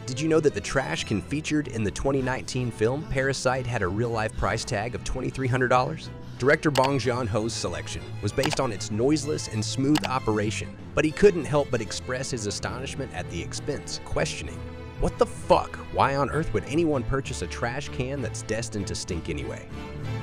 Did you know that the trash can featured in the 2019 film Parasite had a real-life price tag of $2,300? Director Bong Joon-ho's selection was based on its noiseless and smooth operation, but he couldn't help but express his astonishment at the expense, questioning, "What the fuck? Why on earth would anyone purchase a trash can that's destined to stink anyway?"